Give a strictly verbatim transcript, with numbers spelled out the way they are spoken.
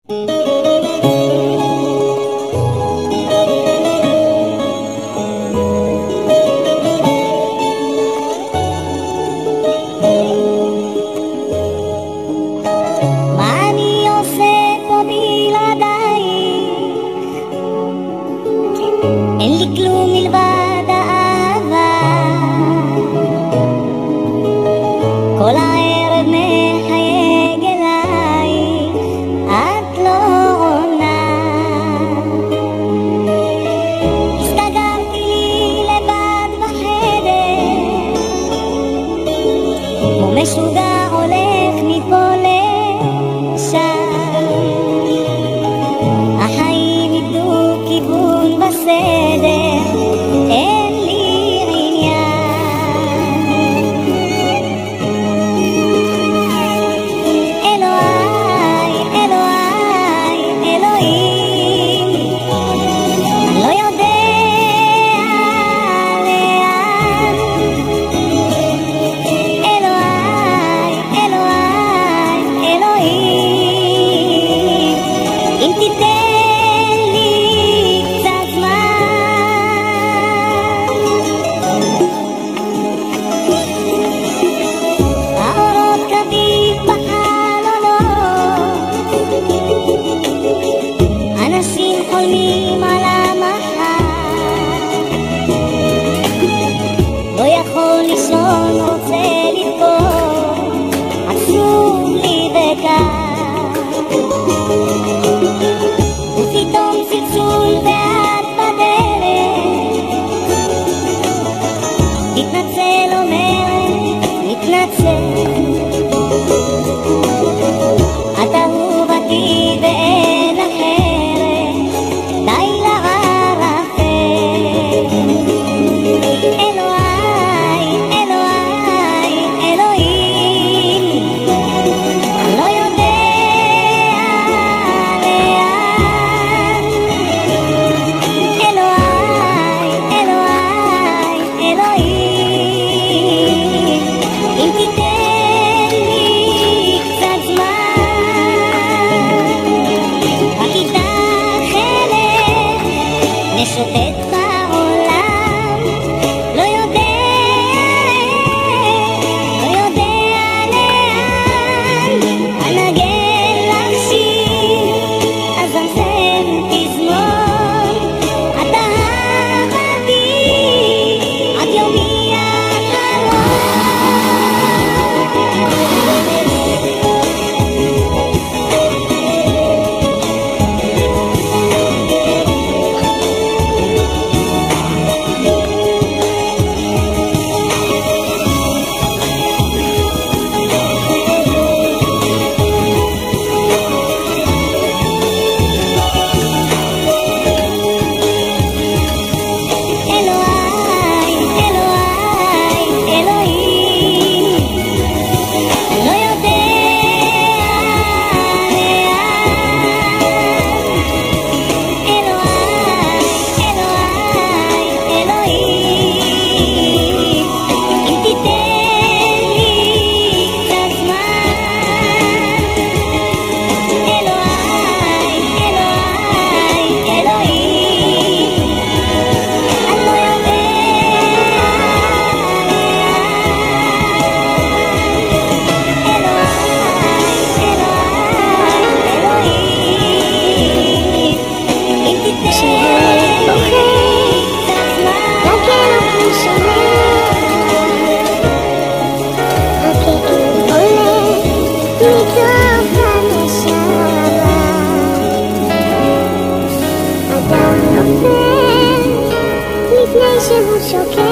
אין לי כלום מלבד האהבה, כל הערב מחייג אליי, את לא עונה. הסתגרתי לי לבד בחדר, כמו משוגע הולך מפה לשם, החיים איבדו כיוון בסדר, אין לי עניין. אלוהי, אלוהי, אלוהים, אני לא יודע לאן. אלוהי, אלוהי, אלוהים, אם תיתן לי קצת זמן. האורות כביט בחלונות, אנשים חולמים על המחר, לא יכול לישון, רוצה לבכות, עצוב לי וקר, ופתאום צלצול ואת בדרך, מתנצל אומרת, מתנצל, את אהובתי ואין אחרת, די לערפל. אלוהי, אלוהי, אלוהים, אני לא יודע לאן. אלוהי, אלוהי, אלוהים, אם תיתן לי קצת זמן, רק איתך אלך נשוטט בעולם, לא יודע, לא יודע לאן, אנגן לך שיר, אזמזם פזמון, את אהבתי עד יומי לפני שהוא שוקע